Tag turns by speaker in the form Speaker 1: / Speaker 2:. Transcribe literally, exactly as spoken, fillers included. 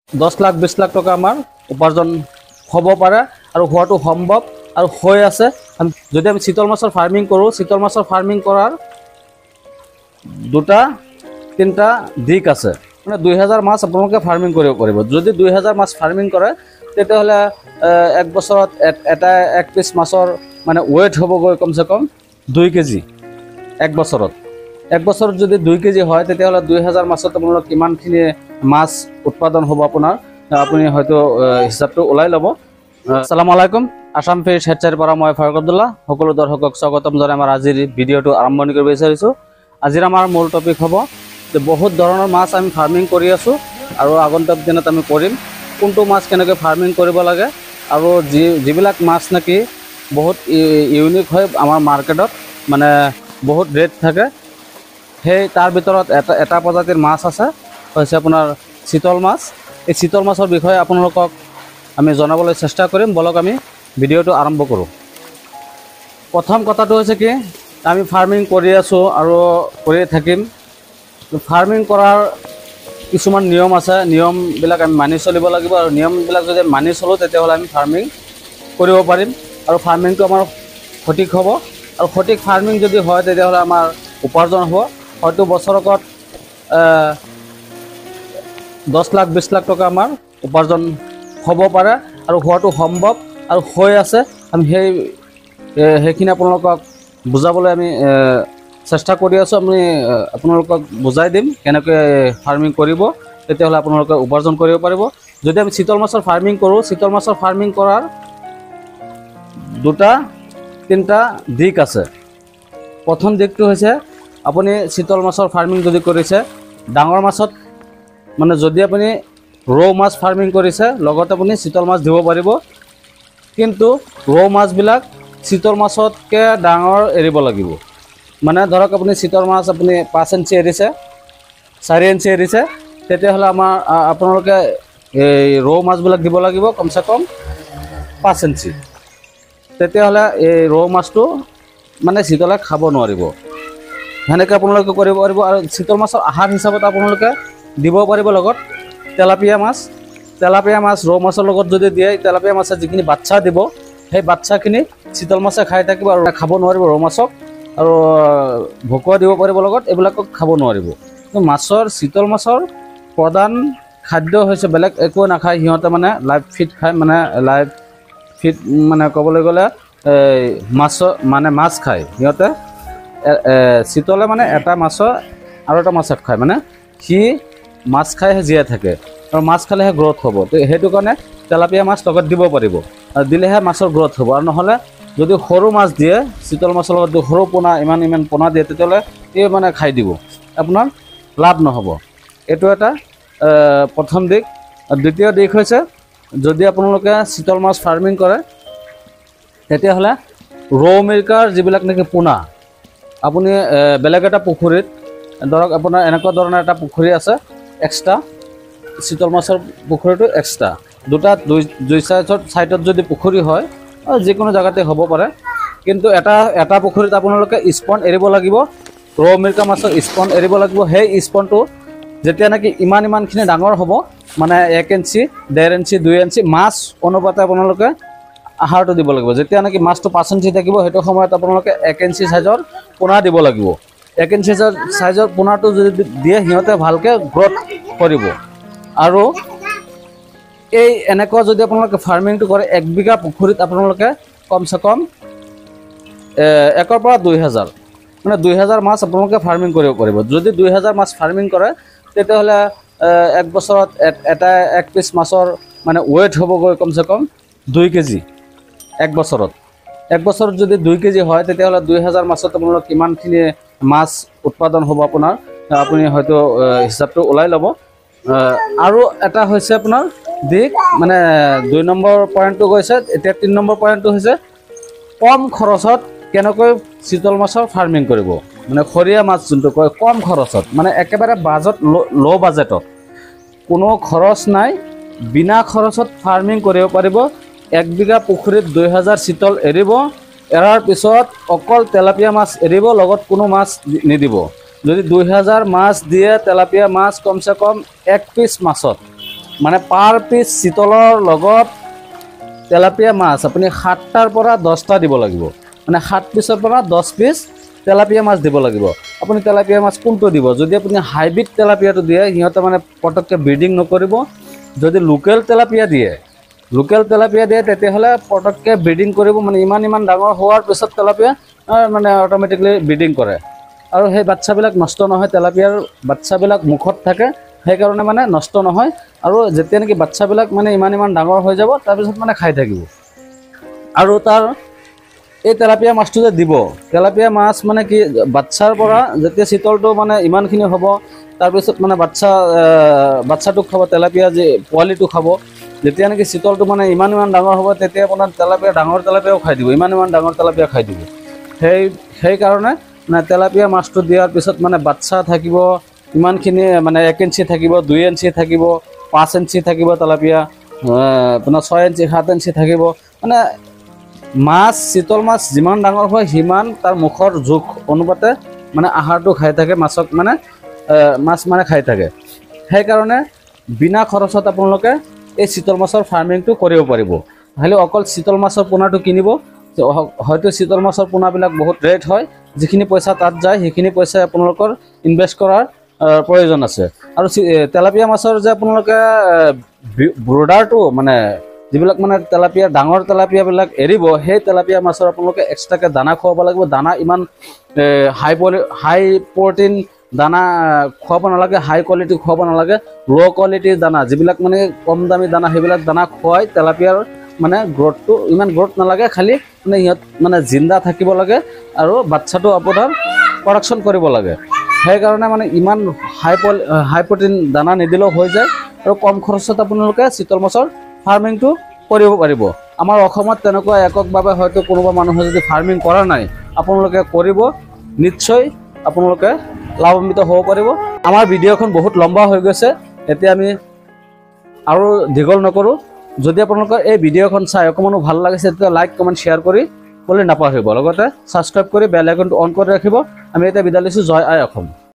Speaker 1: দহ লাখ বিশ লাখ টকা আমাৰ উপাৰ্জন হ'ব পাৰে আৰু হোৱাটো সম্ভৱ আৰু হৈ আছে। যদি আমি চিতল মাছৰ ফাৰ্মিং কৰোঁ, চিতল মাছৰ ফাৰ্মিং কৰাৰ দুটা তিনিটা দিশ আছে। মানে দুই হাজাৰ মাছ আপোনালোকে ফাৰ্মিং কৰিব পাৰিব। যদি দুই হাজাৰ মাছ ফাৰ্মিং কৰে তেতিয়াহ'লে এক বছৰত এটা এক পিচ মাছৰ মানে ৱেইট হ'বগৈ কমচে কম দুই কেজি। এক বছৰত এক বছৰত যদি দুই কেজি হয় তেতিয়াহ'লে দুই হাজাৰ মাছত আপোনালোক কিমানখিনি মাছ উৎপাদন হ'ব আপোনাৰ আপুনি হয়তো হিচাপটো ওলাই ল'ব। আসসালামু আলাইকুম, আসাম ফিছ হেটচাৰীৰ পৰা মই ফাৰুক আব্দুল্লাহ। সকলো দৰ্শকক স্বাগতম জনাই আমাৰ আজিৰ ভিডিঅ'টো আৰম্ভণি কৰিব বিচাৰিছোঁ। আজিৰ আমাৰ মূল টপিক হ'ব যে বহুত ধৰণৰ মাছ আমি ফাৰ্মিং কৰি আছোঁ আৰু আগন্তুক দিনত আমি কৰিম। কোনটো মাছ কেনেকৈ ফাৰ্মিং কৰিব লাগে আৰু যি যিবিলাক মাছ নেকি বহুত ইউনিক হয় আমাৰ মাৰ্কেটত, মানে বহুত ৰেট থাকে, সেই তাৰ ভিতৰত এটা এটা প্ৰজাতিৰ মাছ আছে হৈছে আপোনাৰ চিতল মাছ। এই চিতল মাছৰ বিষয়ে আপোনালোকক আমি জনাবলৈ চেষ্টা কৰিম। বলক আমি ভিডিঅ'টো আৰম্ভ কৰোঁ। প্ৰথম কথাটো হৈছে কি, আমি ফাৰ্মিং কৰি আছোঁ আৰু কৰিয়ে থাকিম। ফাৰ্মিং কৰাৰ কিছুমান নিয়ম আছে, নিয়মবিলাক আমি মানি চলিব লাগিব আৰু নিয়মবিলাক যদি মানি চলোঁ তেতিয়াহ'লে আমি ফাৰ্মিং কৰিব পাৰিম আৰু ফাৰ্মিংটো আমাৰ সঠিক হ'ব। আৰু সঠিক ফাৰ্মিং যদি হয় তেতিয়াহ'লে আমাৰ উপাৰ্জন হ'ব। হয়তো বছৰেকত দহ লাখ বিশ লাখ টকা আমাৰ উপাৰ্জন হ'ব পাৰে আৰু হোৱাটো সম্ভৱ আৰু হৈ আছে। আমি সেই সেইখিনি আপোনালোকক বুজাবলৈ আমি চেষ্টা কৰি আছোঁ। আমি আপোনালোকক বুজাই দিম কেনেকৈ ফাৰ্মিং কৰিব, তেতিয়াহ'লে আপোনালোকে উপাৰ্জন কৰিব পাৰিব। যদি আমি চিতল মাছৰ ফাৰ্মিং কৰোঁ, চিতল মাছৰ ফাৰ্মিং কৰাৰ দুটা তিনিটা দিশ আছে। প্ৰথম দিশটো হৈছে আপুনি চিতল মাছৰ ফাৰ্মিং যদি কৰিছে, ডাঙৰ মাছত মানে যদি আপুনি ৰৌ মাছ ফাৰ্মিং কৰিছে লগত আপুনি চিতল মাছ দিব পাৰিব, কিন্তু ৰৌ মাছবিলাক চিতল মাছতকৈ ডাঙৰ এৰিব লাগিব। মানে ধৰক আপুনি চিতল মাছ আপুনি পাঁচ ইঞ্চি এৰিছে, চাৰি ইঞ্চি এৰিছে, তেতিয়াহ'লে আমাৰ আপোনালোকে এই ৰৌ মাছবিলাক দিব লাগিব কমচে কম পাঁচ ইঞ্চি। তেতিয়াহ'লে এই ৰৌ মাছটো মানে চিতলে খাব নোৱাৰিব। সেনেকৈ আপোনালোকে কৰিব পাৰিব। আৰু চিতল মাছৰ আহাৰ হিচাপত আপোনালোকে দিব পাৰিব লগত তেলাপিয়া মাছ। তেলাপিয়া মাছ ৰৌ মাছৰ লগত যদি দিয়ে, তেলাপিয়া মাছে যিখিনি বাচ্চা দিব সেই বাচ্চাখিনি চিতল মাছে খাই থাকিব আৰু খাব নোৱাৰিব ৰৌ মাছক। আৰু ভকুৱা দিব পাৰিব লগত, এইবিলাকক খাব নোৱাৰিব। কিন্তু মাছৰ চিতল মাছৰ প্ৰধান খাদ্য হৈছে বেলেগ একো নাখায় সিহঁতে, মানে লাইভ ফিড খায়। মানে লাইভ ফিড মানে ক'বলৈ গ'লে এই মাছৰ মানে মাছ খায় সিহঁতে। চিতলে মানে এটা মাছৰ আৰু এটা মাছক খায়, মানে সি মাছ খাইহে জীয়াই থাকে আৰু মাছ খালেহে গ্ৰ'থ হ'ব। তো সেইটো কাৰণে তেলাপিয়া মাছ লগত দিব পাৰিব আৰু দিলেহে মাছৰ গ্ৰ'থ হ'ব। আৰু নহ'লে যদি সৰু মাছ দিয়ে, চিতল মাছৰ লগত যদি সৰু পোনা ইমান ইমান পোনা দিয়ে, তেতিয়াহ'লে এই মানে খাই দিব, আপোনাৰ লাভ নহ'ব। এইটো এটা প্ৰথম দিশ। দ্বিতীয় দিশ হৈছে যদি আপোনালোকে চিতল মাছ ফাৰ্মিং কৰে তেতিয়াহ'লে ৰৌ মিৰিকাৰ যিবিলাক নেকি পোনা আপুনি বেলেগ এটা পুখুৰীত, ধৰক আপোনাৰ এনেকুৱা ধৰণৰ এটা পুখুৰী আছে এক্সট্ৰা, চিতল মাছৰ পুখুৰীটো এক্সট্ৰা দুটা দুই দুই চাইডত চাইডত যদি পুখুৰী হয়, যিকোনো জেগাতে হ'ব পাৰে, কিন্তু এটা এটা পুখুৰীত আপোনালোকে স্পন এৰিব লাগিব, ৰৌ মিৰিকা মাছৰ স্পন এৰিব লাগিব। সেই স্পনটো যেতিয়া নেকি ইমান ইমানখিনি ডাঙৰ হ'ব, মানে এক ইঞ্চি ডেৰ ইঞ্চি দুই ইঞ্চি মাছ অনুপাতে আপোনালোকে আহাৰটো দিব লাগিব। যেতিয়া নেকি মাছটো পাঁচ ইঞ্চি থাকিব, সেইটো সময়ত আপোনালোকে এক ইঞ্চি চাইজৰ পোনা দিব লাগিব। এক ইঞ্চি চাইজৰ পোনাটো যদি দিয়ে সিহঁতে ভালকৈ গ্ৰ'থ কৰিব। আৰু এই এনেকুৱা যদি আপোনালোকে ফাৰ্মিংটো কৰে, এক বিঘা পুখুৰীত আপোনালোকে কমচে কম একৰ পৰা দুই হাজাৰ মানে দুই হাজাৰ মাছ আপোনালোকে ফাৰ্মিং কৰিব পাৰিব। যদি দুই হাজাৰ মাছ ফাৰ্মিং কৰে তেতিয়াহ'লে এক বছৰত এটা এক পিচ মাছৰ মানে ৱেইট হ'বগৈ কমচে কম দুই কেজি। এক বছৰত এক বছৰত যদি দুই কেজি হয় তেতিয়াহ'লে দুই হাজাৰ মাছত আপোনালোক কিমানখিনি মাছ উৎপাদন হ'ব আপোনাৰ আপুনি হয়তো হিচাপটো ওলাই ল'ব। আৰু এটা হৈছে আপোনাৰ দিশ, মানে দুই নম্বৰ পইণ্টটো গৈছে। এতিয়া তিনি নম্বৰ পইণ্টটো হৈছে কম খৰচত কেনেকৈ চিতল মাছৰ ফাৰ্মিং কৰিব, মানে খৰিয়া মাছ যোনটো কয়, কম খৰচত, মানে একেবাৰে বাজেট ল' বাজেটত, কোনো খৰচ নাই, বিনা খৰচত ফাৰ্মিং কৰিব পাৰিব। এক বিঘা পুখুৰীত দুই হাজাৰ চিতল এৰিব, এৰাৰ পিছত অকল তেলাপিয়া মাছ এৰিব, লগত কোনো মাছ নিদিব। যদি দুই হাজাৰ মাছ দিয়ে তেলাপিয়া মাছ কমচে কম এক পিচ মাছত মানে পাৰ পিচ চিতলৰ লগত তেলাপিয়া মাছ আপুনি সাতটাৰ পৰা দহটা দিব লাগিব। মানে সাত পিচৰ পৰা দহ পিচ তেলাপিয়া মাছ দিব লাগিব। আপুনি তেলাপিয়া মাছ কোনটো দিব? যদি আপুনি হাইব্ৰিড তেলাপিয়াটো দিয়ে সিহঁতে মানে পটককৈ ব্ৰিডিং নকৰিব। যদি লোকেল তেলাপিয়া দিয়ে লোকেল তেলাপিয়া দিয়ে তেতিয়াহ'লে পটককৈ ব্ৰিডিং কৰিব। মানে ইমান ইমান ডাঙৰ হোৱাৰ পিছত তেলাপিয়া মানে অট'মেটিকলি ব্ৰিডিং কৰে আৰু সেই বাচ্চাবিলাক নষ্ট নহয়। তেলাপিয়াৰ বাচ্চাবিলাক মুখত থাকে, সেইকাৰণে মানে নষ্ট নহয়। আৰু যেতিয়া নেকি বাচ্চাবিলাক মানে ইমান ইমান ডাঙৰ হৈ যাব তাৰপিছত মানে খাই থাকিব। আৰু তাৰ এই তেলাপিয়া মাছটো যে দিব, তেলাপিয়া মাছ মানে কি বাচ্চাৰ পৰা যেতিয়া চিতলটো মানে ইমানখিনি হ'ব তাৰপিছত মানে বাচ্চা বাচ্চাটোক খাব, তেলাপিয়া যে পোৱালিটো খাব। যেতিয়া নেকি চিতলটো মানে ইমান ইমান ডাঙৰ হ'ব তেতিয়া আপোনাৰ তেলাপিয়া ডাঙৰ তেলাপিয়াও খাই দিব, ইমান ইমান ডাঙৰ তেলাপিয়া খাই দিব। সেই সেইকাৰণে মানে তেলাপিয়া মাছটো দিয়াৰ পিছত মানে বাচ্চা থাকিব ইমানখিনি, মানে এক ইঞ্চি থাকিব, দুই ইঞ্চি থাকিব, পাঁচ ইঞ্চি থাকিব তেলাপিয়া, আপোনাৰ ছয় ইঞ্চি সাত ইঞ্চি থাকিব। মানে মাছ চিতল মাছ যিমান ডাঙৰ হয় সিমান তাৰ মুখৰ জোখ অনুপাতে মানে আহাৰটো খাই থাকে, মাছক মানে মাছ মানে খাই থাকে। সেইকাৰণে বিনা খৰচত আপোনালোকে এই চিতল মাছৰ ফাৰ্মিংটো কৰিব পাৰিব। খালি অকল চিতল মাছৰ পোনাটো কিনিব। হয়তো চিতল মাছৰ পোনাবিলাক বহুত ৰেট হয়, যিখিনি পইচা তাত যায় সেইখিনি পইচাই আপোনালোকৰ ইনভেষ্ট কৰাৰ প্ৰয়োজন আছে। আৰু তেলাপিয়া মাছৰ যে আপোনালোকে ব্ৰডাৰটো মানে যিবিলাক মানে তেলাপিয়া ডাঙৰ তেলাপিয়াবিলাক এৰিব, সেই তেলাপিয়া মাছৰ আপোনালোকে এক্সট্ৰাকৈ দানা খুৱাব লাগিব। দানা ইমান হাই পলি হাই প্ৰটিন দানা খুৱাব নালাগে, হাই কোৱালিটি খুৱাব নালাগে। ল' কোৱালিটিৰ দানা যিবিলাক মানে কম দামী দানা সেইবিলাক দানা খুৱাই তেলাপিয়াৰ মানে গ্ৰথটো ইমান গ্ৰথ নালাগে, খালি মানে সিহঁত মানে জিন্দা থাকিব লাগে আৰু বাচ্চাটো আপোনাৰ প্ৰডাকশ্যন কৰিব লাগে। সেইকাৰণে মানে ইমান হাই পলি হাই প্ৰটিন দানা নিদিলেও হৈ যায় আৰু কম খৰচত আপোনালোকে চিতল মাছৰ ফাৰ্মিংটো কৰিব পাৰিব। আমাৰ অসমত তেনেকুৱা এককভাৱে হয়তো কোনোবা মানুহে যদি ফাৰ্মিং কৰা নাই, আপোনালোকে কৰিব, নিশ্চয় আপোনালোকে লাভান্বিত হ'ব পাৰিব। আমাৰ ভিডিঅ'খন বহুত লম্বা হৈ গৈছে, এতিয়া আমি আৰু দীঘল নকৰোঁ। যদি আপোনালোকৰ এই ভিডিঅ'খন চাই অকণমানো ভাল লাগিছে তেতিয়া লাইক কমেণ্ট শ্বেয়াৰ কৰি বুলি নাপাহৰিব। লগতে ছাবস্ক্ৰাইব কৰি বেল আইকনটো অন কৰি ৰাখিব। আমি এতিয়া বিদায় লৈছোঁ। জয় আই অসম।